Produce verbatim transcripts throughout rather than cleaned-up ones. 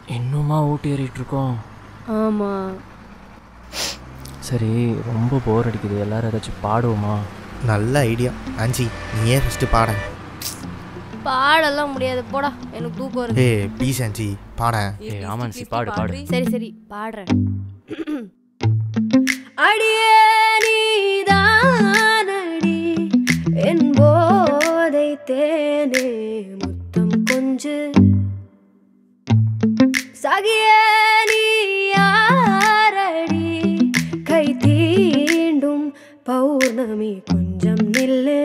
இன்னுமா ஊட்டி ஏறிட்டு இருக்கோம்? ஆமாம். சரி, ரொம்ப போர் அடிக்குது, எல்லாரும் ஏதாச்சும் பாடுவோமா? நல்ல ஐடியா. ஆஞ்சி நீயே ஃபஸ்ட்டு பாட. பாடெல்லாம் முடியாது, போடா, எனக்கு தூக்கம் வருது. ஏ ப்ளீஸ் ஆஞ்சி பாட. ஏ ஆமான்சி, பாடு பாடு. சரி சரி பாடுறேன். அடியே நீதானடி என் போதை தேனே முத்தம் கொஞ்சு சகியே நீ யாரடி கை தீண்டும் பௌர்ணமி கொஞ்சம் நில்லு.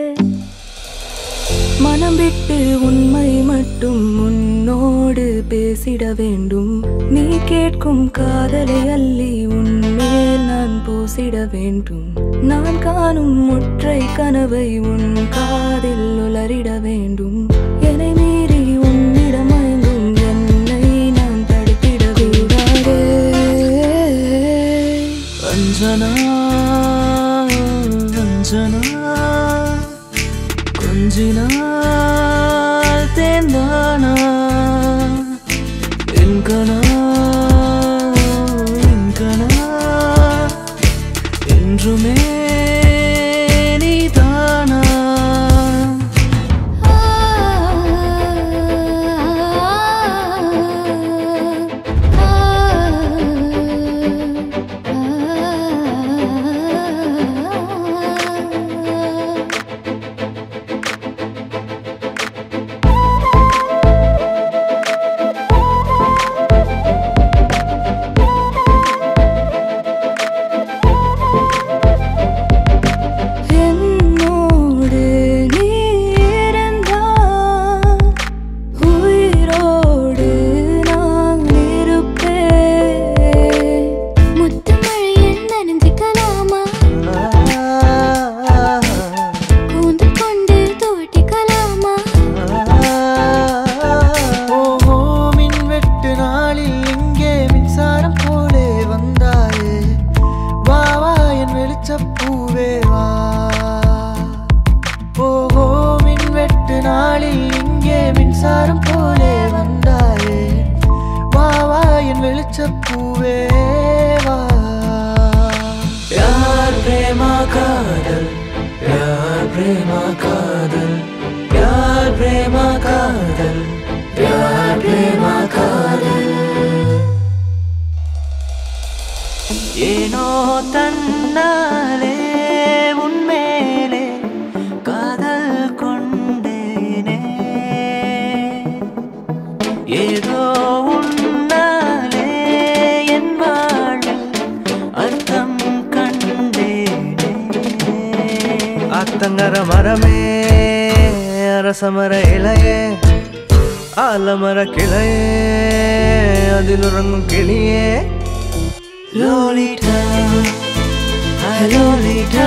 மனம் விட்டு உண்மை மட்டும் உன்னோடு பேசிட வேண்டும். நீ கேட்கும் காதலை அள்ளி உன்மேல் நான் பூசிட வேண்டும். நான் காணும் முற்றை கனவை உன் காதில் உளறிட வேண்டும். என்னை மீறி உன்னிடம் மயங்கும் என்னை நான் தடுத்திட கூடாது. அஞ்சனா அஞ்சனா கொஞ்சினால் தேந்தானா என்கனா என்கனா என்றுமே நீதானா. ஏனோ தன்னாலே உன்மேலே காதல் கொண்டேனே. ஏதோ உன்னாலே என் வாழ்வில் அர்த்தம் கண்டேனே. அத்தங்கர மரமே அரசமர இலையே ஆலமர கிளையே அதில் உறங்கும் கிளியே. லோலிட்டா லோலிட்டா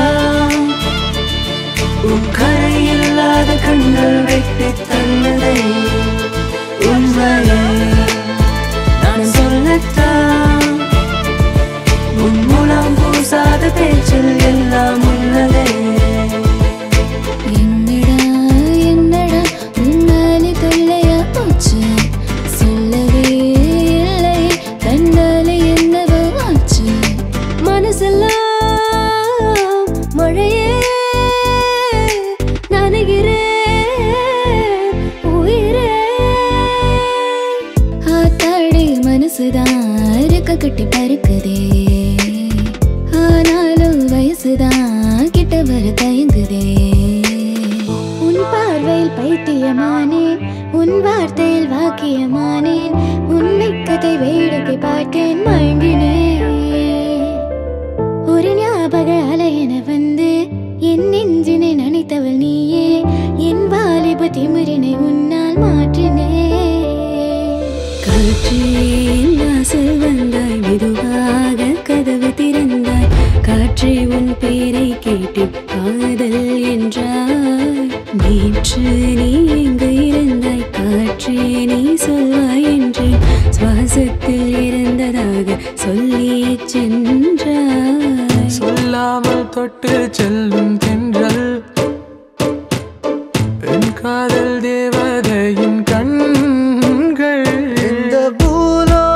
உன் கரையில்லாத கண்கள் வெட்டி தன்னதை உண்மையை நான் சொல்லத்தான். உன் மூலம் பூசாத பேச்சில் எல்லாம் உள்ளதே. என்னடா என்னடா உன்னாலே தொல்லையா போச்சு, சொல்லவே இல்லை கண்டாலே என்னவோ ஆச்சு. மனசெல்லாம் மழையே நனைகிறேன் உயிரே. ஆத்தாடி மனசுதான் இருக்க கட்டி பருக்குதே, ஆனாலும் வயசுதான் கிட்ட வர தயங்குதே. உன் பார்வையில் பைத்தியமானேன், உன் வார்த்தையில் வாக்கியமானேன். உண்மை கதை வேடிக்கை பார்த்தேன் மயங்கினேன். ஒரு ஞாபக அலையென வந்து என் நெஞ்சினை நினைத்தவள் நீயே. என் வாலிப திமிரினை உன்னால் மாற்றினே. காற்றின் வாசல் வந்தாய், மெதுவாக கதவு திறந்தாய். காற்றே உன் பேரை கேட்டு காதல் என்றாய். நேற்று நீ எங்கு இருந்தாய், காற்றே நீ சொல்வாய் என்றேன். சுவாசத்தில் இருந்ததாக சொல்லி சென்றாய். சொல்லாமல் தொட்டு செல்லும் தென்றல் என் காதல் தேவதையின் கண்கள். இந்த பூலோ